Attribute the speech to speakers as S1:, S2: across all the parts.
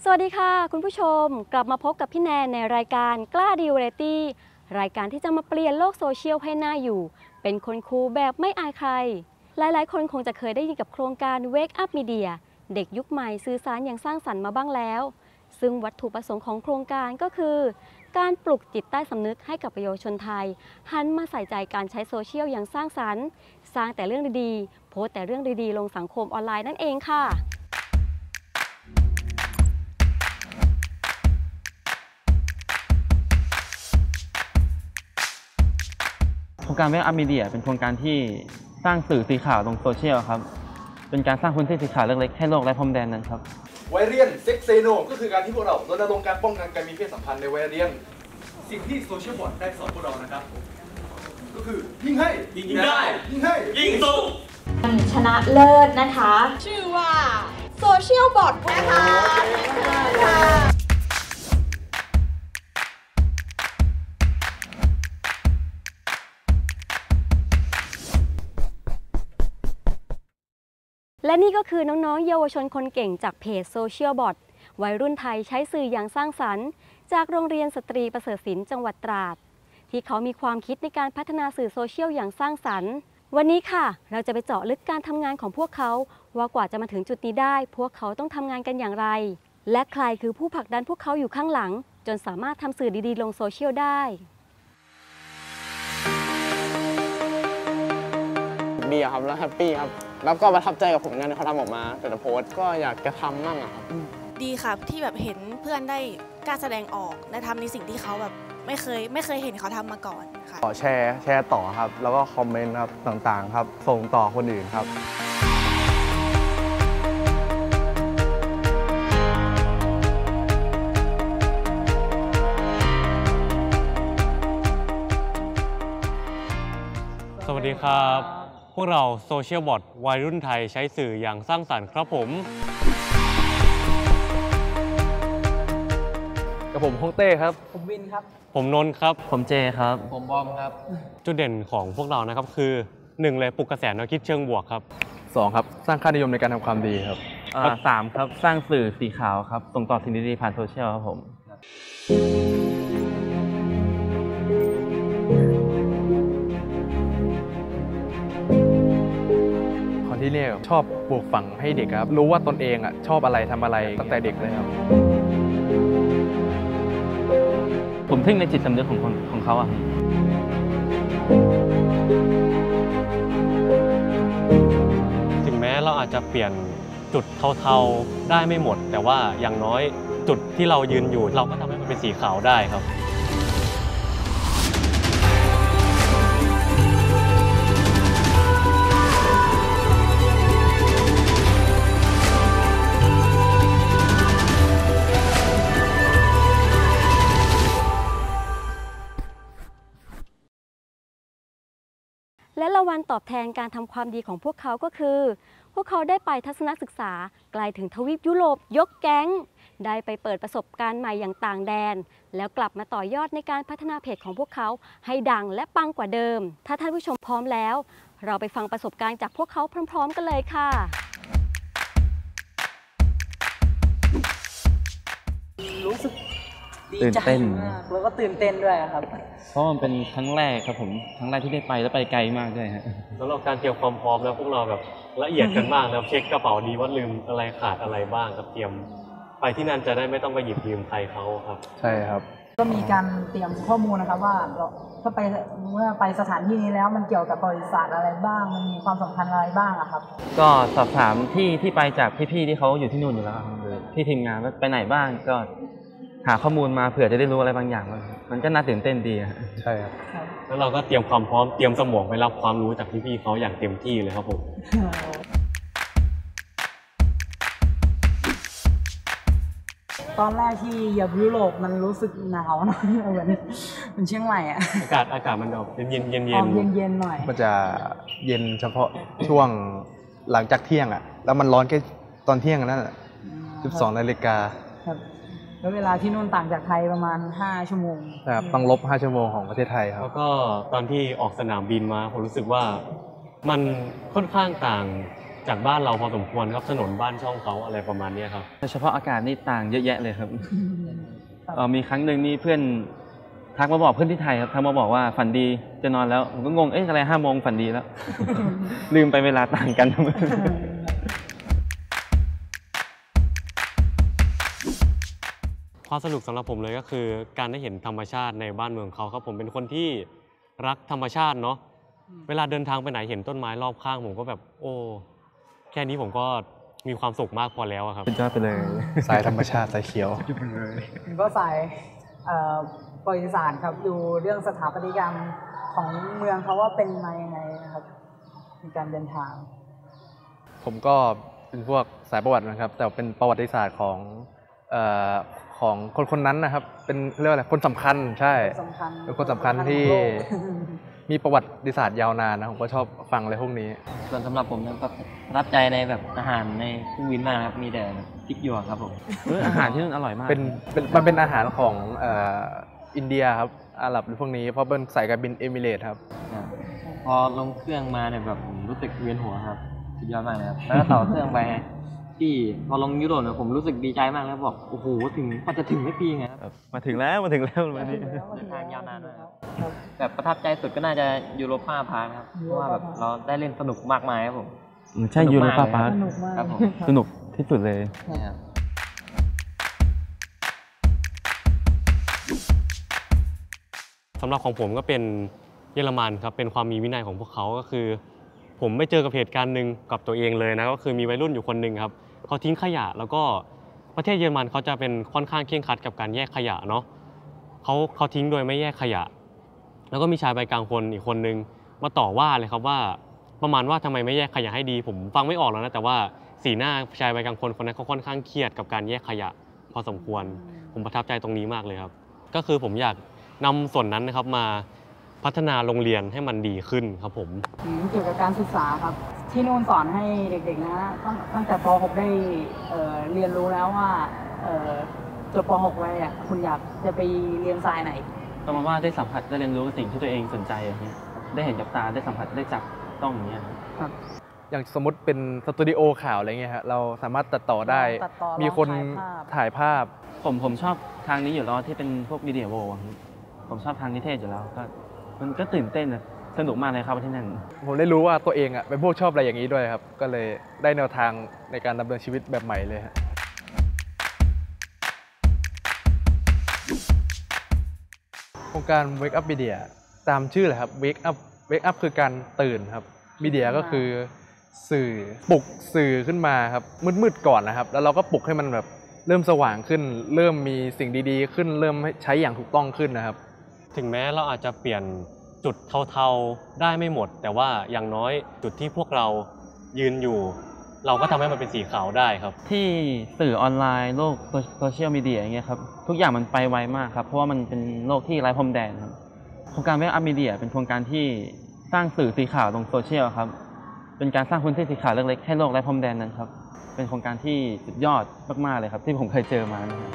S1: สวัสดีค่ะคุณผู้ชมกลับมาพบกับพี่แนนในรายการกล้าดีวาไรตี้รายการที่จะมาเปลี่ยนโลกโซเชียลให้น่าอยู่เป็นคนคูลแบบไม่อายใครหลายๆคนคงจะเคยได้ยินกับโครงการ Wake Up Media เด็กยุคใหม่สื่อสารอย่างสร้างสรรค์มาบ้างแล้วซึ่งวัตถุประสงค์ของโครงการก็คือการปลุกจิตใต้สำนึกให้กับเยาวชนไทยหันมาใส่ใจการใช้โซเชียลอย่างสร้างสรรค์สร้างแต่เรื่องดีๆโพสต์แต่เรื่องดีๆลงสังคมออนไลน์นั่นเองค่ะ
S2: โครงการ Wake Up Media เป็นโครงการที่สร้างสื่อสีขาวลงโซเชียลครับเป็นการสร้างพื้นที่สีขาวเล็กๆให้โลกไร้พรมแดนนั้นครับ
S3: วัยเรียนเซ็กเซโนก็คือการที่พวกเรารณรงค์การป้องกันการมีเพศสัมพันธ์ในวัยเรียนสิ่งที่โซเชียลบอทได้สอนพวกเรานะครับก็คือยิ่งให้ยิ่งได้ยิ่งให้ยิ่งสุข
S4: ชนะเลิศนะคะชื่อว่าโซเชียลบอทนะคะ
S1: และนี่ก็คือน้องๆเยาวชนคนเก่งจากเพจโซเชียลบอทวัยรุ่นไทยใช้สื่ออย่างสร้างสรรค์จากโรงเรียนสตรีประเสริฐศิลป์จังหวัดตราดที่เขามีความคิดในการพัฒนาสื่อโซเชียลอย่างสร้างสรรค์วันนี้ค่ะเราจะไปเจาะลึกการทำงานของพวกเขาว่ากว่าจะมาถึงจุดนี้ได้พวกเขาต้องทำงานกันอย่างไรและใครคือผู้ผลักดันพวกเขาอยู่ข้างหลังจนสามารถทำสื่อดีๆลงโซเชียลได้
S5: ดีครับแล้วแฮปปี้ครับแล้วก็ประทับใจกับผลงานที่เขาทำออกมาแต่ละโพสต์ก็อยากจะทำมั่งครับ
S6: ดีค่ะที่แบบเห็นเพื่อนได้กล้าแสดงออกได้ทำในสิ่งที่เขาแบบไม่เคยเห็นเขาทำมาก่อนค่ะ
S5: แชร์ต่อครับแล้วก็คอมเมนต์ครับต่างๆครับส่งต่อคนอื่นครับ
S7: สวัสดีครับพวกเราโซเชียลบอทวัยรุ่นไทยใช้สื่ออย่างสร้างสรรค์ครับผม
S5: กับผมฮงเต้ครับ
S8: ผมวินครับ
S7: ผมนนท์ครับ
S2: ผมเจครับ
S8: ผมบอมครับ
S7: จุดเด่นของพวกเรานะครับคือ1เลยปลุกกระแสแนวคิดเชิงบวกครับ
S5: 2ครับสร้างค่านิยมในการทำความดีครับ
S2: 3ครับสร้างสื่อสีขาวครับส่งต่อสิ่งดีๆผ่านโซเชียลครับผม
S5: ที่นี่ชอบปลูกฝังให้เด็กครับรู้ว่าตนเองชอบอะไรทำอะไรตั้งแต่เด็กเลยครับ
S2: ผมทึ่งในจิตสำนึกของเขาอะ
S7: ถึงแม้เราอาจจะเปลี่ยนจุดเทาๆได้ไม่หมดแต่ว่าอย่างน้อยจุดที่เรายืนอยู่เราก็ทำให้มันเป็นสีขาวได้ครับ
S1: และรางวัลตอบแทนการทำความดีของพวกเขาก็คือพวกเขาได้ไปทัศนศึกษาไกลถึงทวีปยุโรปยกแก๊งได้ไปเปิดประสบการณ์ใหม่อย่างต่างแดนแล้วกลับมาต่อยอดในการพัฒนาเพจของพวกเขาให้ดังและปังกว่าเดิมถ้าท่านผู้ชมพร้อมแล้วเราไปฟังประสบการณ์จากพวกเขาพร้อมๆกันเลยค่ะ
S8: รู้สึก
S2: ตื่นเต้น
S8: แล้วก็ตื่นเต้นด้วยครับ
S2: เพราะมันเป็นครั้งแรกครับผมครั้งแรกที่ได้ไปแล้วไปไกลมากด้วยฮะ
S7: สำหรับการเตรียมความพร้อมแล้วพวกเราแบบละเอียดกันมากแล้วเช็คกระเป๋าดีว่าลืมอะไรขาดอะไรบ้างครับเตรียมไปที่นั่นจะได้ไม่ต้องไปหยิบยืมใครเขาครับ
S5: ใช่ครับ
S8: ก็มีการเตรียมข้อมูลนะครับว่าถ้าไปเมื่อไปสถานที่นี้แล้วมันเกี่ยวกับประวัติศาสตร์อะไรบ้างมันมีความสำคัญอะไรบ้างครับ
S2: ก็สอบถามที่ไปจากพี่ๆที่เขาอยู่ที่นู่นอยู่แล้วครับพี่ทีมงานว่าไปไหนบ้างก็หาข้อมูลมาเผื่อจะได้รู้อะไรบางอย่างมันก็น่าตื่นเต้นดี
S5: ใช่ครับ
S7: แล้วเราก็เตรียมความพร้อมเตรียมสมองไปรับความรู้จากพี่ๆเขาอย่างเต็มที่เลยครับผม
S8: ตอนแรกที่เหยียบยุโรปมันรู้สึกหนาวหน่อยเหมือนเชียงใหม่อะ
S7: อากาศมันออกเย็น
S8: เย็นหน่อย
S5: มันจะเย็นเฉพาะช่วงหลังจากเที่ยงแล้วมันร้อนแค่ตอนเที่ยงนั่นแหละ12 นาฬิกา
S8: แล้วเวลาที่นู่นต่างจากไทยประมาณ5 ชั่วโมง
S5: ครับต้องลบ5 ชั่วโมงของประเทศไทยครับ
S7: แล้วก็ตอนที่ออกสนามบินมาผมรู้สึกว่ามันค่อนข้างต่างจากบ้านเราพอสมควรครับถนนบ้านช่องเขาอะไรประมาณนี้ครับ
S2: โดยเฉพาะอากาศนี่ต่างเยอะแยะเลยครับ มีครั้งหนึ่งนี่เพื่อนทักมาบอกเพื่อนที่ไทยครับทักมาบอกว่าฝันดีจะนอนแล้วผมก็งงอะไร5 โมงฝันดีแล้ว ลืมไปเวลาต่างกัน
S7: ความสนุกสำหรับผมเลยก็คือการได้เห็นธรรมชาติในบ้านเมืองเขาครับผมเป็นคนที่รักธรรมชาติเนาะเวลาเดินทางไปไหนเห็นต้นไม้รอบข้างผมก็แบบโอ้แค่นี้ผมก็มีความสุขมากพอแล้วครับ
S2: สุดยอดไปเลย
S5: สายธรรมชาติสายเขียว
S8: ผมก็สายประวัติศาสตร์ครับดูเรื่องสถาปัตยกรรมของเมืองเขาว่าเป็นมายังไงนะครับในการเดินทาง
S5: ผมก็เป็นพวกสายประวัตินะครับ แต่เป็นประวัติศาสตร์ของคนนั้นนะครับ เป็นเรียกว่าอะไรคนสำคัญใช่เป็นคนสำคัญที่มีประวัติศาสตร์ยาวนานนะผมก็ชอบฟังอะไรพวกนี้
S9: ส่วนสำหรับผมนะครับประทับใจในแบบอาหารในเครื่องบินมากครับมีแต่พริกหยวกครับผม
S2: อาหารที่นู่นอร่อยมาก
S5: มันเป็นอาหารของอินเดียครับอาหรับหรือพวกนี้เพราะเป็นสายการบินเอมิเรตส์ครับ
S9: พอลงเครื่องมาเนี่ยแบบรู้สึกเวียนหัวครับสุดยอดมากเลยครับแล้วก็ต่อเครื่องไปที่พอลงยุโรปเนี่ยผมรู้สึกดีใจมากแล้วบอกโอ้โหถึงพอจะถึงไม่ปีไงครับ
S2: มาถึงแล้ววันนี้
S9: เดินทางยาวนานด้วยครับแบบประทับใจสุดก็น่าจะยูโรป้าพาร์คครับเพราะว่าแบบเราได้เล่นสนุกมากมายครับผม
S2: ใช่ยูโรป้าพาร์ค
S9: ครับผม
S2: สนุกที่สุดเลย
S7: สำหรับของผมก็เป็นเยอรมันครับเป็นความมีวินัยของพวกเขาก็คือ ผมไปเจอกับเหตุการณ์หนึ่งกับตัวเองเลยนะก็คือมีวัยรุ่นอยู่คนหนึ่งครับเขาทิ้งขยะแล้วก็ประเทศเยอรมันเขาจะเป็นค่อนข้างเคร่งครัดกับการแยกขยะเนาะเขาทิ้งโดยไม่แยกขยะ แล้วก็มีชายวัยกลางคนอีกคนนึงมาต่อว่าเลยครับว่าประมาณว่าทำไมไม่แยกขยะให้ดีผมฟังไม่ออกแล้วนะแต่ว่าสีหน้าชายวัยกลางคนคนนั้นเขาค่อนข้างเครียดกับการแยกขยะพอสมควรผมประทับใจตรงนี้มากเลยครับก็คือผมอยากนำส่วนนั้นนะครับมาพัฒนาโรงเรียนให้มันดีขึ้นครับผม
S8: เกี่ยวกับการศึกษาครับที่นู่นสอนให้เด็กๆนะตั้งแต่ป .6 ได้เรียนรู้แล้วว่าจบป .6 ไว้อะคุณอยากจะไปเรียนสายไหน
S2: ประมาณว่าได้สัมผัสได้เรียนรู้กับสิ่งที่ตัวเองสนใจอย่างเงี้ยได้เห็นกับตาได้สัมผัสได้จับต้องอย่างเงี้ยครับ
S5: อย่างสมมติเป็นสตูดิโอข่าวอะไรเงี้ยฮะเราสามารถตัดต่อได้มีคนถ่ายภาพ
S2: ผมชอบทางนี้อยู่แล้วที่เป็นพวกวิดีโอผมชอบทางนิเทศอยู่แล้วก็มันก็ตื่นเต้นสนุกมากเลยครับที่นั่น
S5: ผมได้รู้ว่าตัวเองเป็นพวกชอบอะไรอย่างนี้ด้วยครับก็เลยได้แนวทางในการดำเนินชีวิตแบบใหม่เลยฮะโครงการ Wake Up Media ตามชื่อเลยครับ Wake Up คือการตื่นครับ Media ก็คือสื่อปลุกสื่อขึ้นมาครับมืดๆก่อนนะครับแล้วเราก็ปลุกให้มันแบบเริ่มสว่างขึ้นเริ่มมีสิ่งดีๆขึ้นเริ่มใช้อย่างถูกต้องขึ้นนะครับ
S7: ถึงแม้เราอาจจะเปลี่ยนจุดเทาๆได้ไม่หมดแต่ว่าอย่างน้อยจุดที่พวกเรายืนอยู่เราก็ทำให้มันเป็นสีขาวได้ครับ
S2: ที่สื่อออนไลน์โลกโซเชียลมีเดียอย่างเงี้ยครับทุกอย่างมันไปไวมากครับเพราะว่ามันเป็นโลกที่ไร้พรมแดนครับโครงการ Wake Up Media เป็นโครงการที่สร้างสื่อสีขาวลงโซเชียลครับเป็นการสร้างพื้นที่สีขาวเล็กๆให้โลกไร้พรมแดนนั้นครับเป็นโครงการที่สุดยอดมากๆเลยครับที่ผมเคยเจอมานะครับ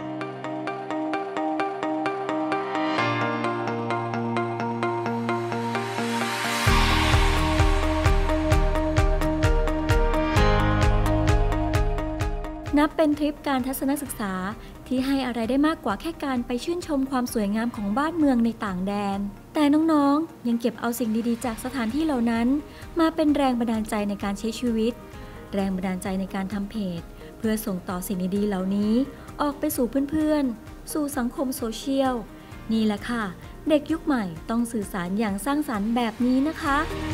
S1: นับเป็นทริปการทัศนศึกษาที่ให้อะไรได้มากกว่าแค่การไปชื่นชมความสวยงามของบ้านเมืองในต่างแดนแต่น้องๆยังเก็บเอาสิ่งดีๆจากสถานที่เหล่านั้นมาเป็นแรงบันดาลใจในการใช้ชีวิตแรงบันดาลใจในการทำเพจเพื่อส่งต่อสิ่งดีๆเหล่านี้ออกไปสู่เพื่อนๆสู่สังคมโซเชียลนี่แหละค่ะเด็กยุคใหม่ต้องสื่อสารอย่างสร้างสรรค์แบบนี้นะคะ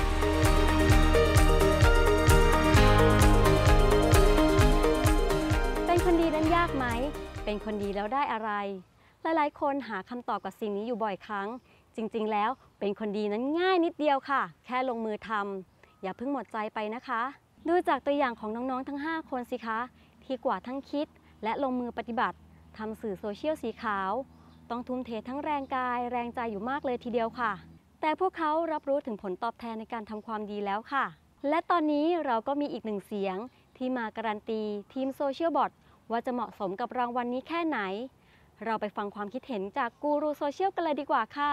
S1: เป็นคนดีนั้นยากไหมเป็นคนดีแล้วได้อะไรหลายๆคนหาคำตอบกับสิ่งนี้อยู่บ่อยครั้งจริงๆแล้วเป็นคนดีนั้นง่ายนิดเดียวค่ะแค่ลงมือทำอย่าเพิ่งหมดใจไปนะคะดูจากตัวอย่างของน้องๆทั้ง5คนสิคะที่กว่าทั้งคิดและลงมือปฏิบัติทำสื่อโซเชียลสีขาวต้องทุ่มเททั้งแรงกายแรงใจอยู่มากเลยทีเดียวค่ะแต่พวกเขารับรู้ถึงผลตอบแทนในการทำความดีแล้วค่ะและตอนนี้เราก็มีอีกหนึ่งเสียงที่มาการันตีทีมโซเชียลบอทว่าจะเหมาะสมกับรางวัลนี้แค่ไหนเราไปฟังความคิดเห็นจากกูรูโซเชียลกันเลยดีกว่าค่ะ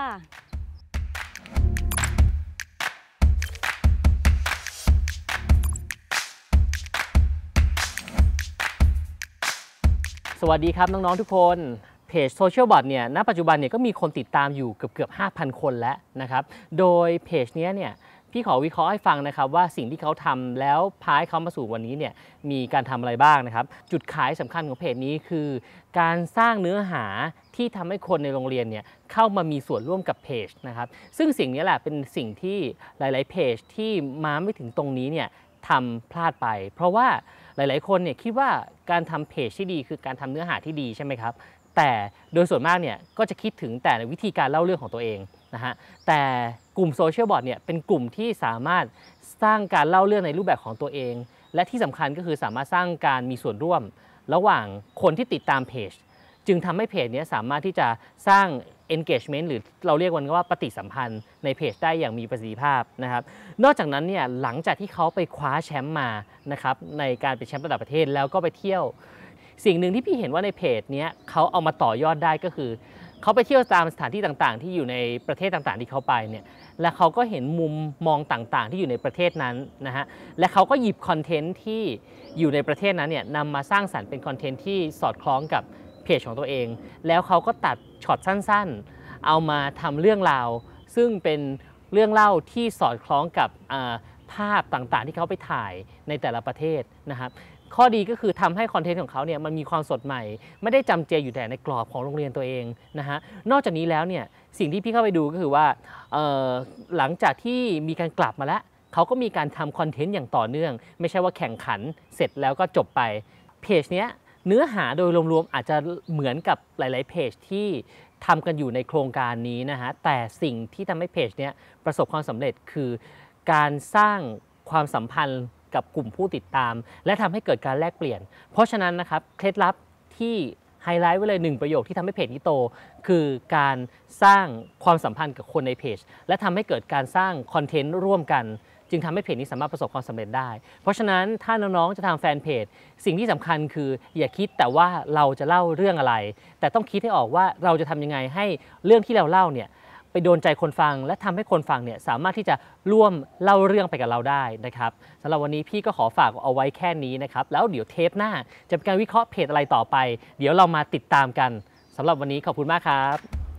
S10: สวัสดีครับน้องๆทุกคนเพจ Social Bot เนี่ยณปัจจุบันเนี่ยก็มีคนติดตามอยู่เกือบ 5,000 คนแล้วนะครับโดยเพจนี้เนี่ยพี่ขอวิเคราะห์ให้ฟังนะครับว่าสิ่งที่เขาทำแล้วพาให้เขามาสู่วันนี้เนี่ยมีการทำอะไรบ้างนะครับจุดขายสำคัญของเพจนี้คือการสร้างเนื้อหาที่ทำให้คนในโรงเรียนเนี่ยเข้ามามีส่วนร่วมกับเพจนะครับซึ่งสิ่งนี้แหละเป็นสิ่งที่หลายๆเพจที่มาไม่ถึงตรงนี้เนี่ยทำพลาดไปเพราะว่าหลายๆคนเนี่ยคิดว่าการทำเพจที่ดีคือการทำเนื้อหาที่ดีใช่ไหมครับแต่โดยส่วนมากเนี่ยก็จะคิดถึงแต่ในวิธีการเล่าเรื่องของตัวเองนะฮะแต่กลุ่มโซเชียลบอทเนี่ยเป็นกลุ่มที่สามารถสร้างการเล่าเรื่องในรูปแบบของตัวเองและที่สำคัญก็คือสามารถสร้างการมีส่วนร่วมระหว่างคนที่ติดตามเพจจึงทำให้เพจนี้สามารถที่จะสร้าง engagement หรือเราเรียกมันว่าปฏิสัมพันธ์ในเพจได้อย่างมีประสิทธิภาพนะครับนอกจากนั้นเนี่ยหลังจากที่เขาไปคว้าแชมป์มานะครับในการเป็นแชมป์ระดับประเทศแล้วก็ไปเที่ยวสิ่งหนึ่งที่พี่เห็นว่าในเพจนี้เขาเอามาต่อยอดได้ก็คือเขาไปเที่ยวตามสถานที่ต่างๆที่อยู่ในประเทศต่างๆที่เขาไปเนี่ยและเขาก็เห็นมุมมองต่างๆที่อยู่ในประเทศนั้นนะฮะและเขาก็หยิบคอนเทนต์ที่อยู่ในประเทศนั้นเนี่ยนำมาสร้างสรรค์เป็นคอนเทนต์ที่สอดคล้องกับเพจของตัวเองแล้วเขาก็ตัดช็อตสั้นๆเอามาทำเรื่องราวซึ่งเป็นเรื่องเล่าที่สอดคล้องกับภาพต่างๆที่เขาไปถ่ายในแต่ละประเทศนะครับข้อดีก็คือทำให้คอนเทนต์ของเขาเนี่ยมันมีความสดใหม่ไม่ได้จำเจอยู่แต่ในกรอบของโรงเรียนตัวเองนะฮะนอกจากนี้แล้วเนี่ยสิ่งที่พี่เข้าไปดูก็คือว่าหลังจากที่มีการกลับมาแล้วเขาก็มีการทำคอนเทนต์อย่างต่อเนื่องไม่ใช่ว่าแข่งขันเสร็จแล้วก็จบไปเพจเนี้ยเนื้อหาโดยรวมๆอาจจะเหมือนกับหลายๆเพจที่ทำกันอยู่ในโครงการนี้นะฮะแต่สิ่งที่ทำให้เพจเนี้ยประสบความสำเร็จคือการสร้างความสัมพันธ์กับกลุ่มผู้ติดตามและทำให้เกิดการแลกเปลี่ยนเพราะฉะนั้นนะครับเคล็ดลับที่ไฮไลท์ไว้เลย1ประโยคที่ทำให้เพจนี้โตคือการสร้างความสัมพันธ์กับคนในเพจและทำให้เกิดการสร้างคอนเทนต์ร่วมกันจึงทำให้เพจนี้สามารถประสบความสำเร็จได้เพราะฉะนั้นถ้าน้องๆจะทำแฟนเพจสิ่งที่สำคัญคืออย่าคิดแต่ว่าเราจะเล่าเรื่องอะไรแต่ต้องคิดให้ออกว่าเราจะทำยังไงให้เรื่องที่เราเล่าเนี่ยไปโดนใจคนฟังและทำให้คนฟังเนี่ยสามารถที่จะร่วมเล่าเรื่องไปกับเราได้นะครับสำหรับวันนี้พี่ก็ขอฝากเอาไว้แค่นี้นะครับแล้วเดี๋ยวเทปหน้าจะเป็นการวิเคราะห์เพจอะไรต่อไปเดี๋ยวเรามาติดตามกันสำหรับวันนี้ขอบคุณมากครับ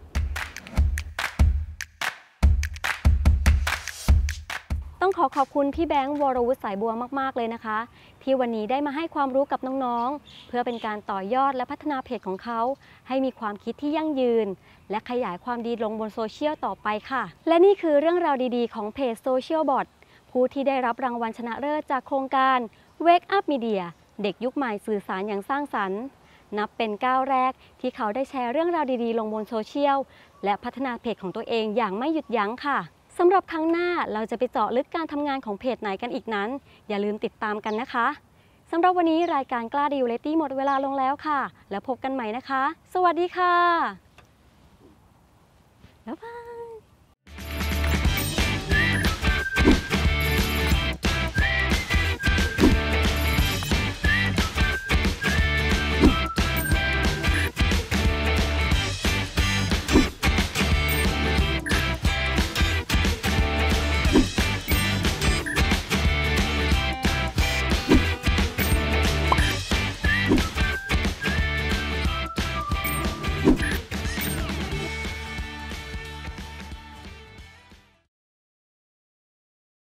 S1: ต้องขอบคุณพี่แบงค์วรวุฒิสายบัวมากๆเลยนะคะที่วันนี้ได้มาให้ความรู้กับน้องๆเพื่อเป็นการต่อยอดและพัฒนาเพจของเขาให้มีความคิดที่ยั่งยืนและขยายความดีลงบนโซเชียลต่อไปค่ะและนี่คือเรื่องราวดีๆของเพจ Social Bot ผู้ที่ได้รับรางวัลชนะเลิศจากโครงการ Wake Up Media เด็กยุคใหม่สื่อสารอย่างสร้างสรรค์นับเป็นก้าวแรกที่เขาได้แชร์เรื่องราวดีๆลงบนโซเชียลและพัฒนาเพจของตัวเองอย่างไม่หยุดยั้งค่ะสำหรับครั้งหน้าเราจะไปเจาะลึกการทำงานของเพจไหนกันอีกนั้นอย่าลืมติดตามกันนะคะสำหรับวันนี้รายการกล้าดีเรตตี้หมดเวลาลงแล้วค่ะแล้วพบกันใหม่นะคะสวัสดีค่ะบ๊ายบาย